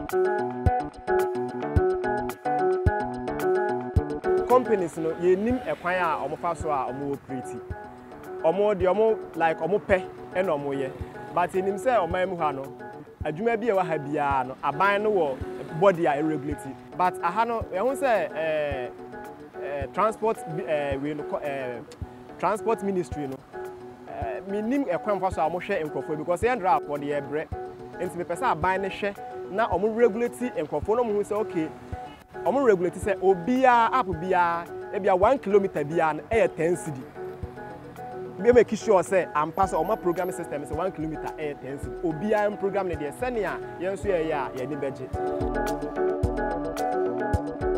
Companies no ye nim ekwan a omo fa so a omo operate omo de omo like omo pe e no omo ye but enim say oman mu ha no adwuma bi e wa ha bia no aban no wo body a regulate but aha no e hu say transport transport ministry no me nim ekwan fa so a omo hwe enkrofo because e ndra for the ebre enti me pesa aban ne hwe na omo regulate enkrofo no mo hu say okay omo regulate say obia app bia e bia 1 kilometer bia na e 10 cedi be make sure say am pass omo programming system say 1 kilometer e 10 cedi obia am program ne de senia yenso ye ya ye ni beje